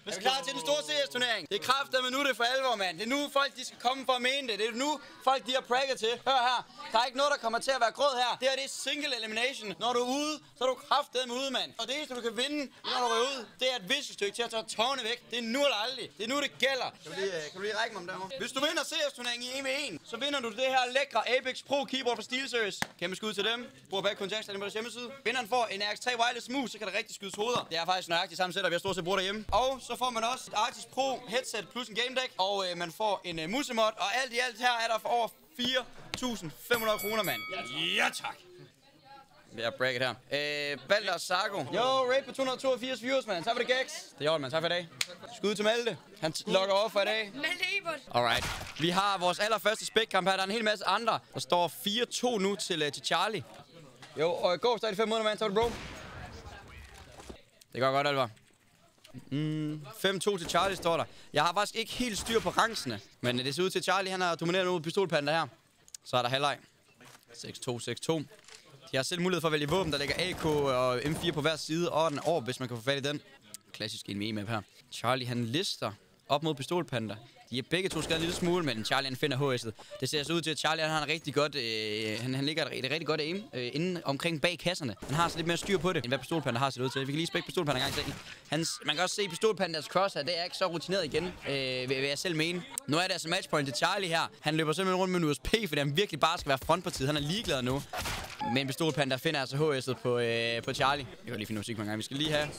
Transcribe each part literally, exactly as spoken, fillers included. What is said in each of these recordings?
Er du klar til den store C S-turnering? Det er kraftedeme nu, det er for alvor, mand. Det er nu, folk de skal komme for at mene det. Det er nu, folk de har prikket til. Hør her. Der er ikke noget, der kommer til at være grød her. Det her, det er single elimination. Når du er ude, så er du kraftedeme ude, mand. Og det eneste, du kan vinde, når du er ude, det er et viskestykke til at tage tårne væk. Det er nu eller aldrig. Det er nu, det gælder. Kan du lige, kan du lige række mig om derovre? Hvis du vinder C S-turneringen i en v en, så vinder du det her lækre Apex Pro keyboard fra SteelSeries. Kæmpe skud til dem. Bruger bag Contact på deres hjemmeside. Vinderen får en R X tre Wireless Mus, så kan der rigtig skydes hoveder. Det er faktisk nøjagtigt samme setup, jeg stort set bruger derhjemme. Og så får man også et Artis Pro headset plus en game deck, og øh, man får en øh, musemod, og alt i alt her er der for over fire tusind fem hundrede kroner, mand. Ja, tak. Vi har bracket her. Øh, Balder og Sarko. Jo, raid på to hundrede og toogfirs viewers, mand. Tak for det, Gex. Det er ordentligt, man. Tak for i dag. Skud til Malte. Han logger over for i dag. Malte Ebert. Alright. Vi har vores allerførste spækkamp her. Der er en hel masse andre. Der står fire to nu til, uh, til Charlie. Jo, og gå stadig fem måneder, mand. Så du, bro. Det går godt, Alvar. Mm, fem to til Charlie står der. Jeg har faktisk ikke helt styr på rangsene. Men det ser ud til, at Charlie han har domineret nu pistolpanda her. Så er der halvleg. seks to, seks to. De har selv mulighed for at vælge våben, der ligger A K og M fire på hver side, og den over, hvis man kan få fat i den. Klassisk en V-map her. Charlie han lister op mod pistolpanda. De er begge to skadet en lille smule, men Charlie han finder H S'et. Det ser så ud til, at Charlie han har en rigtig godt, øh, han, han ligger et, et rigtig godt aim øh, inde omkring bag kasserne. Han har så lidt mere styr på det, end hvad pistolpanda har set ud til. Vi kan lige spække pistolpanda en gang til. Hans, man kan også se pistolpandas cross her, det er ikke så rutineret igen, øh, vil, vil jeg selv mene. Nu er det altså matchpoint til Charlie her. Han løber simpelthen rundt med en U S P, fordi han virkelig bare skal være frontpartiet. Han er ligeglad nu. Men pistolpanda finder altså H S'et på, øh, på Charlie. Jeg kan lige finde musik på en gang. Vi skal lige have...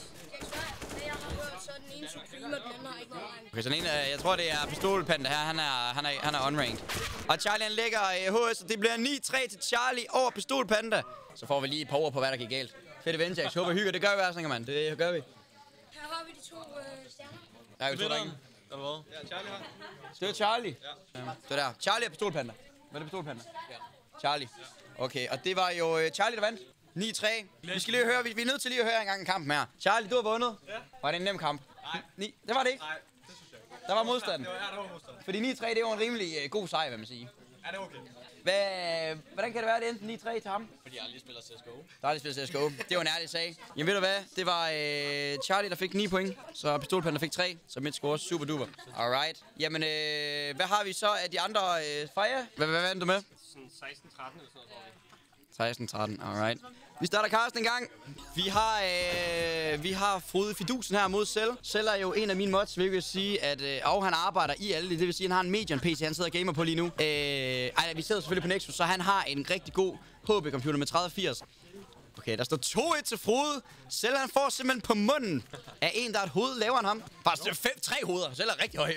Okay, så den ene, jeg tror det er pistolpanda her, han er, han er, han er unranked. Og Charlie han lægger H S, og det bliver ni tre til Charlie over pistolpanda. Så får vi lige et par ord på, hvad der gik galt. Fedt event, Jax. Håber hygger, det gør vi altså, mand. Det gør vi. Her har vi de to øh, stjerner. Der er jo to drenge. Eller hvad? Ja, Charlie har. Det er Charlie. Ja. Det der. Charlie er pistolpanda. Hvad er det pistolpanda? Ja. Charlie. Okay, og det var jo uh, Charlie, der vandt. ni tre. Vi skal lige høre, vi, vi er nødt til lige at høre en gang en kamp her. Charlie, du har vundet. Ja. Var det en nem kamp? Nej. Ni. Det var det ikke? Nej, det synes jeg ikke. Der var modstanden. Det var, ja, der var modstanden. Fordi ni tre, det var en rimelig uh, god sejr, vil man sige. Ja, det er okay. Hvad, hvordan kan det være, at det endte ni tre til ham? Fordi jeg aldrig spiller C S G O. Der har aldrig spillet C S G O. Det var en ærlig sag. Jamen ved du hvad? Det var øh, Charlie, der fik ni point. Så pistolpanda fik tre. Så mit score super duper. Alright. Jamen, øh, hvad har vi så af de andre? Øh, Freja? Hvad, hvad vandt du med? Sådan seksten tretten eller sådan noget, seksten tretten, alright. Vi starter Karsten en gang. Vi har, øh, vi har Frode Fidusen her mod Cell. Cell er jo en af mine mods, hvilket vil sige, at øh, og han arbejder i alle det. Det vil sige, at han har en Median P C, han sidder og gamer på lige nu. Øh, ej, vi sidder selvfølgelig på Nexus, så han har en rigtig god H P-computer med tredive firs. Okay, der står to et til Frode. Cell han får simpelthen på munden af en, der er et hoved lavere end ham. Bare fem, tre hoveder. Cell er rigtig høj.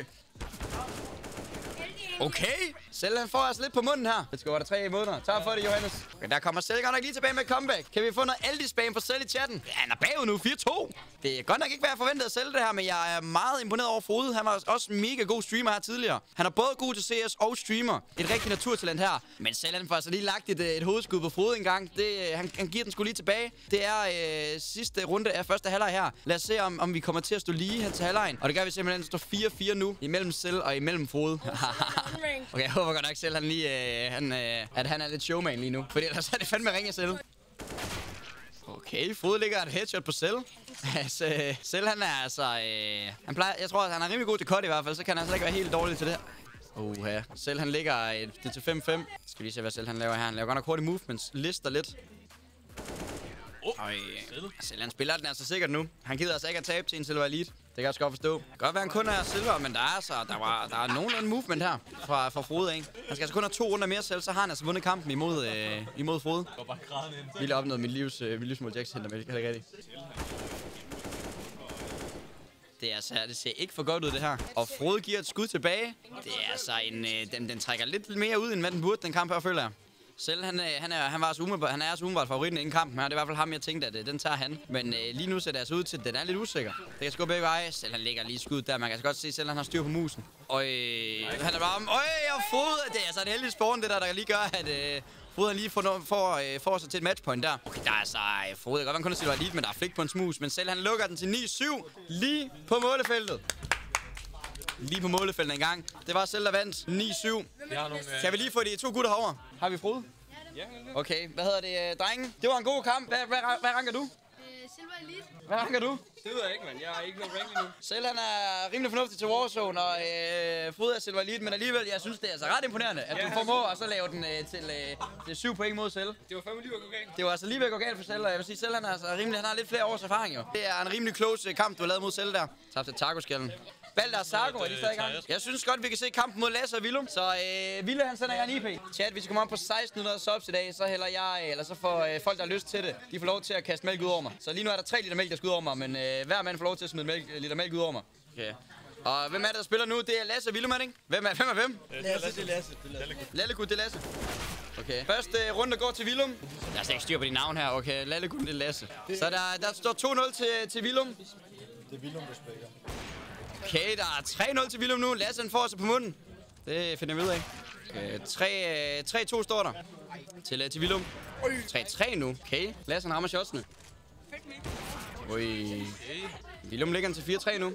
Okay, Cell han får altså lidt på munden her. Det skal være der tre måneder. Tak for det, Johannes. Okay, der kommer Cell godt nok lige tilbage med comeback. Kan vi få noget Aldi-spam for Cell i chatten? Ja, han er bagud nu, fire to. Det er godt nok ikke, hvad jeg forventede at Cell det her, men jeg er meget imponeret over Frode. Han var også mega god streamer her tidligere. Han er både god til C S og streamer. Et rigtig naturtalent her. Men Cell han får altså lige lagt et, et hovedskud på Frode en gang. Det, han, han giver den sgu lige tilbage. Det er øh, sidste runde af første halvleg her. Lad os se, om, om vi kommer til at stå lige hen til halvlejen. Og det gør vi simpelthen, står fire fire nu. Imellem Cell og imellem Frode. Okay, jeg håber godt nok selv, han lige, øh, han, øh, at han er lidt showman lige nu. Fordi ellers er det fandme ringe Cell. Okay, Frode ligger et headshot på Cell. Altså, Cell han er altså... Øh, han plejer, jeg tror, at han er rimelig god til cut i hvert fald, så kan han altså ikke være helt dårlig til det her. Oha, Cell han ligger et, det til fem fem. Skal vi lige se, hvad Cell han laver her. Han laver godt nok hurtige movements, lister lidt. Øj, Cell han spiller den altså sikkert nu. Han gider altså ikke at tabe til en Silver Elite. Det kan jeg også godt forstå. Det kan godt være, han kun er Silver, men der er altså, der var, der er nogenlunde movement her fra, fra Frode, ikke? Han skal altså kun have to runder mere selv, så har han altså vundet kampen imod, øh, imod Frode. går bare grædende ind. Vi har opnået mit livs, øh, mit livsmål Jax henter med, det kan det ikke rigtigt. Det er altså, det ser ikke for godt ud det her. Og Frode giver et skud tilbage. Det er altså en, øh, den, den trækker lidt mere ud, end hvad den burde, den kamp her, føler jeg. Selv han, han, er, han, var altså umiddelbart, han er altså umiddelbart favoritten inden kampen her. Det er i hvert fald ham, jeg tænkte, at uh, den tager han. Men uh, lige nu ser det altså ud til, at den er lidt usikker. Det kan sgu begge veje. Selv han lægger lige skud der. Man kan altså godt se, at selv han har styr på musen. Og øh, han er bare om... Øj, og Frode! Det er altså en heldig spawn, det der, der lige gør, at uh, Frode han lige får, får, uh, får sig til et matchpoint der. Okay, der er altså... Uh, Frode, det kan godt være, kun at sige, at det var men der er flik på en smus. Men selv han lukker den til ni syv lige på målefeltet. Lige på målefeltet en gang. Det var selv, der vandt ni syv. Kan vi lige få de to gutter herovre? Har vi Frode? Okay, hvad hedder det, drenge? Det var en god kamp. Hvad, hvad, hvad ranker du? Øh, Silver Elite. Hvad ranker du? Det ved jeg ikke, mand. Jeg er ikke noget rank endnu. Selv han er rimelig fornuftig til Warzone, og øh, Frode er Silver Elite, men alligevel, jeg synes, det er altså ret imponerende, at Ja, du formår at så lave den øh, til, øh, til syv point mod Selv. Det var fandme lige at gå galt. Det var altså lige ved at gå galt for Selv, og jeg vil sige, Selv han er altså rimelig, han har lidt flere års erfaring jo. Det er en rimelig close kamp, du har lavet mod Selv der. Tabte til tacoskallen. Balder og Sarko, er de stadig i gang? Jeg synes godt, vi kan se kampen mod Lasse og Willum. Så øh, Ville, han sender jer en I P. Chat, hvis I kommer op på seksten hundrede subs i dag, så hælder jeg, eller så får øh, folk, der har lyst til det, de får lov til at kaste mælk ud over mig. Så lige nu er der tre liter mælk, der skal ud over mig, men øh, hver mand får lov til at smide mælk, liter mælk ud over mig. Okay. Og hvem er det, der spiller nu? Det er Lasse og Willum, er det ikke? Hvem er, hvem er hvem? Lasse, det er Lasse. Lallekut, det er Lasse. Okay. Første øh, runde går til Willum. Jeg har slet ikke styr på de navn her. Okay, Lallekut, det er Lasse. Så der, der står to nul til, til Willum. Det er Willum, der spiller. Okay, der er tre nul til Willum nu. Lasse får sig på munden. Det finder vi ud af. Okay, tre to står der til, til Willum. tre tre nu. Okay, Lasse han rammer shotsene. Ui. Willum ligger han til fire tre nu.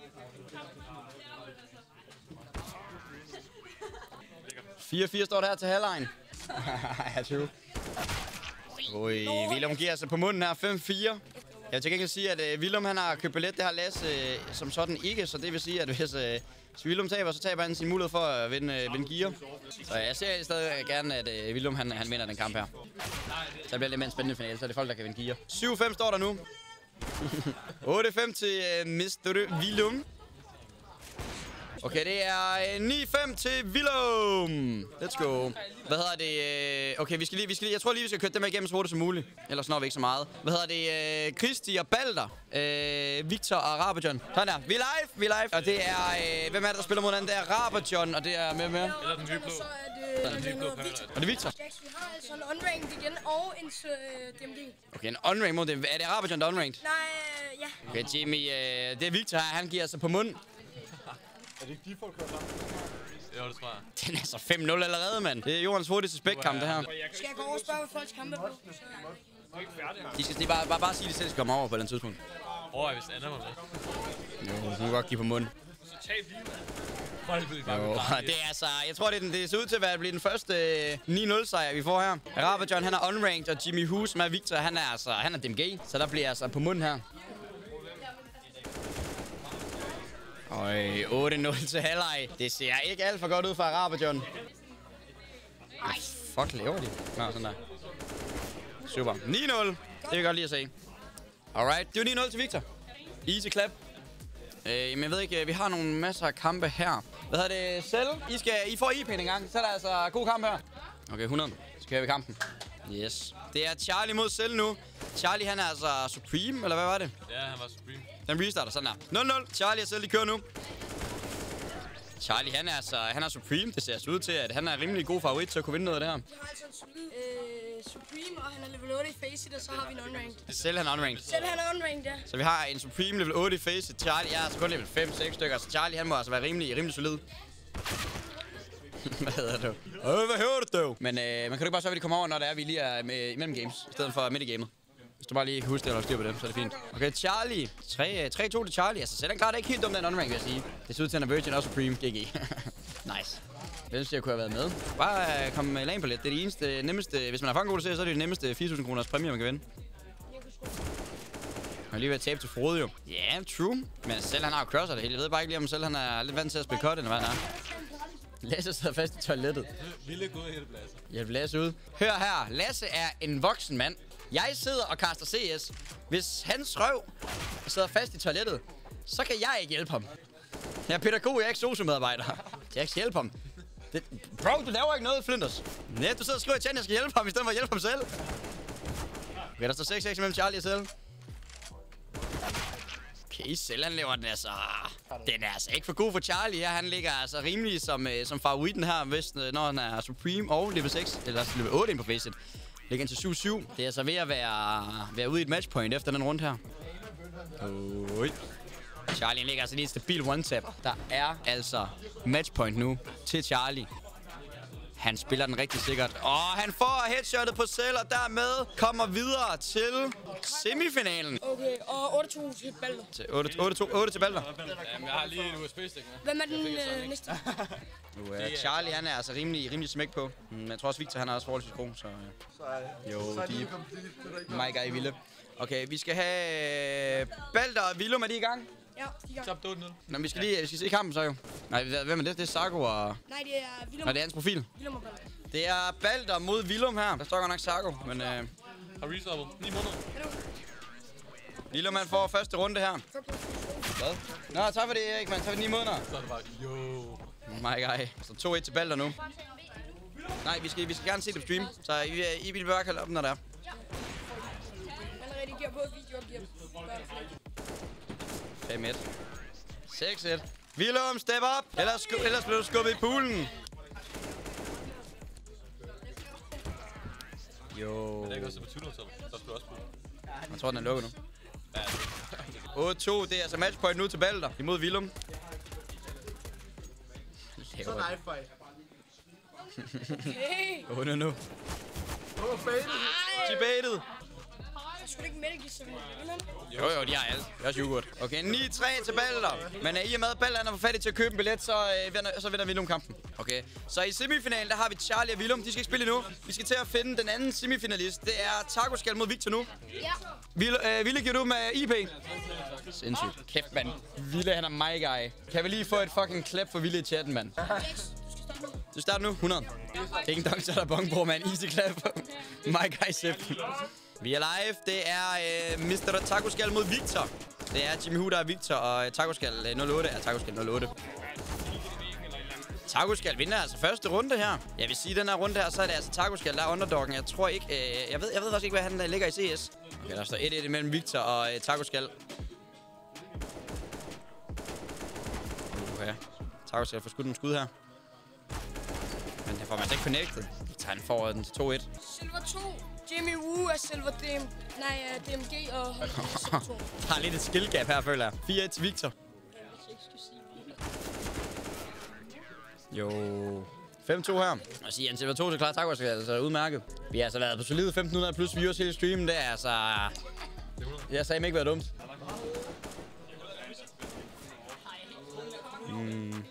fire fire står der her til halvlejen. Ja, tyve. Ui, Willum giver sig på munden her. fem fire. Jeg vil til gengæld sige, at uh, Willum han har købt billet. Det har Lasse uh, som sådan ikke, så det vil sige, at hvis, uh, hvis Willum taber, så taber han sin mulighed for at vinde, uh, vinde gear. Så jeg ser stadig gerne, at uh, Willum han, han vinder den kamp her. Så det bliver lidt mere en spændende finale, så er det folk, der kan vinde gear. syv fem står der nu. otte fem til uh, mister Willum. Okay, det er ni fem til Willum. Let's go. Hvad hedder det? Okay, vi skal lige, vi skal lige, jeg tror lige, vi skal køre dem igennem så hurtigt som muligt. Ellers når vi ikke så meget. Hvad hedder det? Kristi og Balder. Øh, Victor og Rabajon. Sådan der. Vi er live, vi er live. Og det er, øh, hvem er det, der spiller mod den? Det er Rabajon, og det er med med. Eller den nye blå. Så er det, den hedder Victor. Og det er Victor. Jax, vi har altså en unranked igen, og en uh, D M G. Okay, en unranked mod det. Er det Rabajon, der er unranked? Nej, øh, ja. Okay, Jimmy, øh, det er Victor her. Han giver sig på munden. Er det ikke de folk, der har Jo, det tror jeg. Den er så fem nul allerede, mand. Det er jordens hurtigste spækkamp, det her. Skal jeg gå over og spørge, hvad folks kampe er på? De skal de bare, bare, bare sige, at de selv skal komme over på den tidspunkt. Overvej, hvis Anna var med. Jo, du må godt give på munden. Så tab lige. Folk vil bare Jo, det er altså, jeg tror, det, er den, det ser ud til at være, blive den første øh, ni nul sejr, vi får her. Rabajon, han er unranked, og Jimmy Hu, som er Victor, han er altså, han er D M G. Så der bliver altså på munden her. Øj, otte nul til halvleg. Det ser ikke alt for godt ud fra Rabajon. Ej, fuck laver de? Nå, sådan der. Super. ni nul. Det vil jeg godt lige at se. Alright, det er ni nul til Victor. Easy clap. Øh, men jeg ved ikke, vi har nogle masser af kampe her. Hvad hedder det? Selv? I, skal, I får I P'en en gang, så er der altså god kamp her. Okay, hundrede. Så kører vi kampen. Yes. Det er Charlie mod Selv nu. Charlie, han er altså Supreme, eller hvad var det? Ja, han var Supreme. Den restarter sådan her. nul nul. Charlie og Selv, de kører nu. Charlie, han er altså, han er Supreme. Det ser altså ud til, at han er en rimelig god favorit til at kunne vinde noget af det her. Vi har altså en solid øh, Supreme, og han er level otte i Faceit, og så har vi en unranked. Selv han er unranked. Selv han er unranked, ja. Så vi har en Supreme level otte i Faceit. Charlie er altså kun level fem seks stykker, så Charlie han må altså være rimelig, rimelig solid. Hvad hedder du? Øh, hvad hører du dog? Men øh, man kan jo ikke bare så, at de kommer over, når det er, vi lige er med, imellem games, i stedet for midt i gamet. Hvis du bare lige kan huske det, eller styr på det, så er det fint. Okay, Charlie. tre to til Charlie. Altså, selv han klarer det ikke helt dumt, den unrank, vil jeg sige. Det ser ud til, at han er Virgin og Supreme. G G. Nice. Hvem siger, jeg kunne have været med? Bare uh, komme med lagen på lidt. Det er det eneste, nemmeste... Hvis man har fanget god til, så er det det nemmeste fire tusind kroners præmie, man kan vinde. Jeg har lige været tabe til Frode, jo. Ja, yeah, true. Men selv han har jo crosser det hele. Jeg ved bare ikke lige, om selv han er lidt vant til at spille cut, eller hvad han er. Lasse sidder fast i toilettet. Ville gå og hjælpe Lasse. Hjælp Lasse ud. Hør her. Lasse er en voksen mand. Jeg sidder og kaster C S. Hvis hans røv sidder fast i toilettet, så kan jeg ikke hjælpe ham. Jeg er pædagog, jeg er ikke sosu-medarbejder. Jeg skal hjælpe ham. Det, bro, du laver ikke noget, Flinders. Nej, du sidder og skriver i chatten, jeg skal hjælpe ham, i stedet for at hjælpe ham selv. Okay, der står seks seks mellem Charlie og Selv. Okay, Selv han laver den altså... Den er altså ikke for god for Charlie her. Han ligger altså rimelig som, øh, som favoritten her, hvis, når han er Supreme og level seks, eller level otte ind på Faceit. Ligger til syv syv. Det er altså ved at være, være ude i et matchpoint efter den runde her. Oi. Charlie ligger altså lige et stabil one-tap. Der er altså matchpoint nu til Charlie. Han spiller den rigtig sikkert. Og han får headshotet på Selv, og dermed kommer videre til semifinalen. Okay, og otte to til Balder. Til otte til Balder. Jamen, jeg har lige en U S B-stik med. Hvem er den øh, næste? Nu er Charlie, han er altså rimelig, rimelig smæk på. Men jeg tror også, Victor han er også forholdsvis god, så... Ja. Jo, de... My guy Ville. Okay, vi skal have Balder og Willum. Er de i gang? Ja, de er i gang. Top otte nul. Nå, vi skal lige vi skal se kampen så jo. Nej, hvem er det? Det er Sarko og... Nej, det er Willum. Nej, det er hans profil. Willum og Balder. Det er Balder mod Willum her. Der står godt nok Sarko, men... Øh... Har resubbet. ni måneder. Willum, han får første runde her. Hvad? Nå, tak for det, Erik, man. Tak for de ni måneder. Så er det bare, yo. My guy. Så to et til Balder nu. Nej, vi skal, vi skal gerne se det på stream. Så I, I vil bare kalde op, når der er. Han redigerer på video og giver fem et. seks et. Willum, step up! Ellers, ellers bliver du skubbet i poolen. Jo. Det er ikke også på tyve-hotel. Der skal du også på. Jeg tror, den er lukket nu. Ja, otte to, det er altså matchpoint nu til Balder imod Willum. Så nej, fight. hey! otte nu. Åh, fade. Debated. Jeg skulle ikke med, give sådan en. Jo, jo, de har alt. Det er også yoghurt. Okay, ni tre til Balder. Men uh, i og med, at Balder er for fattig til at købe en billet, så, uh, vinder, så vinder Willum kampen. Okay, så i semifinalen, der har vi Charlie og Willum. De skal ikke spille endnu. Vi skal til at finde den anden semifinalist. Det er Tacoskal mod Victor nu. Ja. Ville, uh, Ville giver du med I P? Sindssygt. Kæft, mand. Ville, han er my guy. Kan vi lige få et fucking klap for Ville i chatten, mand? Du starter nu. hundrede. Ingen dong, så er der bong på, mand. Easy klap. My guy, Sepp. Vi er live. Det er øh, mister Tacoskal mod Victor. Det er Jimmy Hu, der er Victor, og Tacoskal øh, nul otte er Tacoskal nul otte. Tacoskal vinder altså første runde her. Jeg vil sige, at den her runde her, så er det altså Tacoskal, der er underdoggen. Jeg tror ikke... Øh, jeg ved jeg ved faktisk ikke, hvad han øh, ligger i C S. Okay, der står et et mellem Victor og øh, Tacoskal. Okay. Tacoskal får skudt en skud her. Men det får man altså ikke connected. Victor, han får den til to et. Silver to. Jimmy Woo er Silver D M. Nej, uh, D M G og Holger Silver to. Der er lidt et skill gap her, føler jeg. fire et til Victor. Jo. fem to her. Og sige, han Silver to til klar Tacoskal, altså udmærket. Vi har altså været på solide femten hundrede plus views hele streamen. Det er altså... Jeg sagde ikke været dumt. Mm.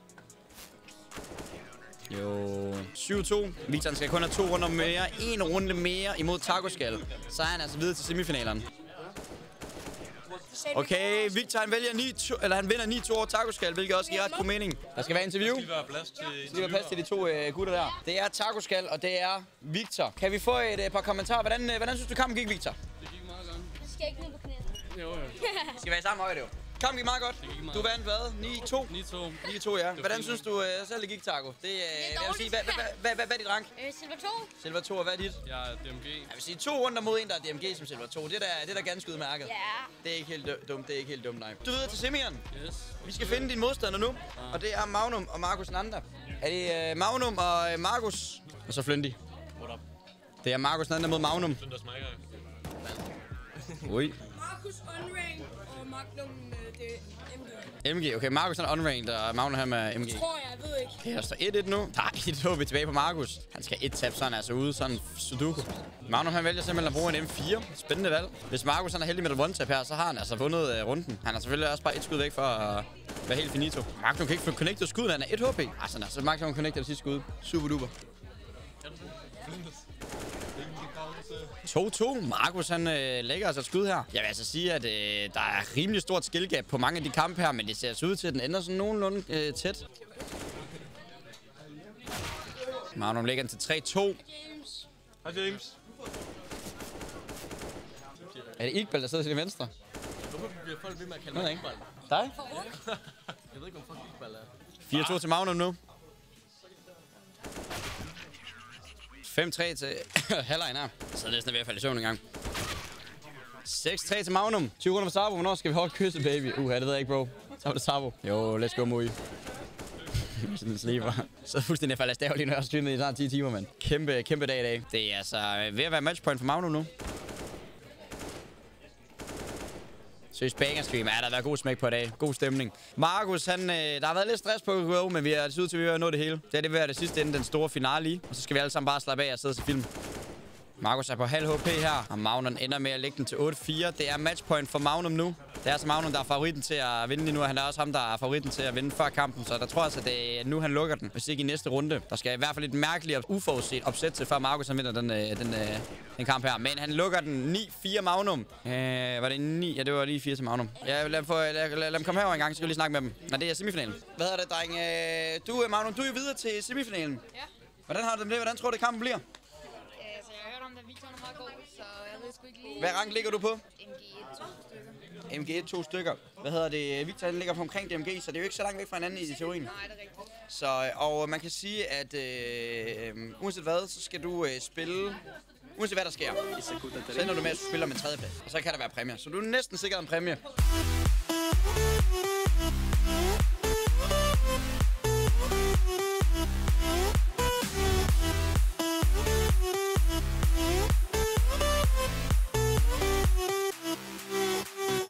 Jo. syv to. Victor skal kun have to runder mere. En runde mere imod Tacoskal. Så er han altså videre til semifinalerne. Okay, Victor han vælger ni to, eller han vinder ni to over Tacoskal, hvilket også giver ret god mening. Der skal være interview. Der skal være plads til Der skal være plads til de to øh, gutter der. Det er Tacoskal, og det er Victor. Kan vi få et øh, par kommentarer? Hvordan, øh, hvordan synes du kampen gik, Victor? Det gik meget godt. Jeg skal ikke ned på knæet. Jo, jo. Vi skal være i samme højde, jo. Kampen gik meget godt. Du vandt hvad? ni to? ni to. ni to, ja. Hvordan synes du øh, selv det gik, Taco? Det, øh, jeg vil sige, hvad, hvad, hvad, hvad, hvad er dit rank? Øh, Silver to. Silver to, og hvad er dit? Jeg er D M G. Jeg vil sige, to runder mod en, der er D M G som Silver to. Det er da, det er da ganske udmærket. Ja. Det er ikke helt dø- dumt, det er ikke helt dumt, nej. Du ved til semieren. Yes. Vi skal finde din modstander nu, og det er Magnum og Markus Nanda. Er det øh, Magnum og øh, Markus? Og så Flindy. What up? Det er Markus Nanda mod Magnum. Flinders Mike. Ui. Markus Unrain og Magnum øh, det er M G. M G, okay. Markus er unranked, og Magnum han er M G. Tror jeg, jeg ved ikke. Okay, der står et et nu. Der er et håb tilbage på Markus. Han skal et tab, så han er altså ude, sådan Sudoku. Magnum han vælger simpelthen at bruge en M fire. Spændende valg. Hvis Markus han er heldig med et one-tap her, så har han altså vundet uh, runden. Han er selvfølgelig også bare et skud væk for at uh, være helt finito. Magnum kan ikke få connected skuden, han er et H P. Altså, altså Magnum connected det sidste skud. Super duper. to to. Markus han øh, lægger altså et skud her. Jeg vil altså sige, at øh, der er rimelig stort skillgap på mange af de kampe her, men det ser altså ud til, at den ender sådan nogenlunde øh, tæt. Magnum lægger den til tre to. Hej James. Er det Iqbal, der sidder til det venstre? Hvorfor bliver folk ved med at kalde Ved mig ikke. Iqbal? Dig? Jeg ved ikke, hvor fuck Iqbal er. fire to til Magnum nu. fem tre til halvlejen her. Så er det næsten ved at falde i søvn en gang. seks tre til Magnum. tyve runder for Sabo. Hvornår skal vi holde kysse, baby? Uh, det ved jeg ikke, bro. Så var det Sabo. Jo, let's go, Mui. Sådan en sleeper. Så fuldstændig faldet stav lige, når jeg har streamet i snart ti timer, mand. Kæmpe, kæmpe dag i dag. Det er altså ved at være matchpoint for Magnum nu. Søs banger stream. Ja, der har været god smæk på i dag. God stemning. Markus, han, øh, der har været lidt stress på Go, men vi er ud til, at vi har nået det hele. Det er det ved at det sidste inden den store finale i. Og så skal vi alle sammen bare slappe af og sidde til film. Markus er på halv H P her, og Magnum ender med at lægge den til otte fire. Det er matchpoint for Magnum nu. Det er altså Magnum, der er favoritten til at vinde lige nu. Han er også ham, der er favoritten til at vinde før kampen, så der tror jeg altså, at det er nu, han lukker den. Hvis ikke i næste runde. Der skal i hvert fald et mærkeligt og uforudset opsæt til, før Markus han vinder den, den, den, den kamp her. Men han lukker den ni fire Magnum. Øh, var det ni? Ja, det var lige fire til Magnum. Ja, lad dem, få, lad, lad, lad dem komme herover en gang, så skal vi lige snakke med dem. Nå, det er semifinalen. Hvad hedder det, dreng? Du, Magnum, du er jo videre til semifinalen. Ja. Hvordan har du det med? Hvordan tror du, kampen bliver? Ja, så jeg har hørt om, at Victor er meget god, så jeg ved sgu ikke lige... Hvad rank ligger du på? M G et, to stykker. M G et, to stykker. Hvad hedder det? Victor ligger på omkring D M G, så det er jo ikke så langt væk fra hinanden i teorien. Nej, det er rigtigt. Så, og man kan sige, at øh, uanset hvad, så skal du øh, spille... Uanset hvad der sker, så ender du med, at du spiller med tredjeplads. Og så kan der være præmier. Så du er næsten sikkert en præmie.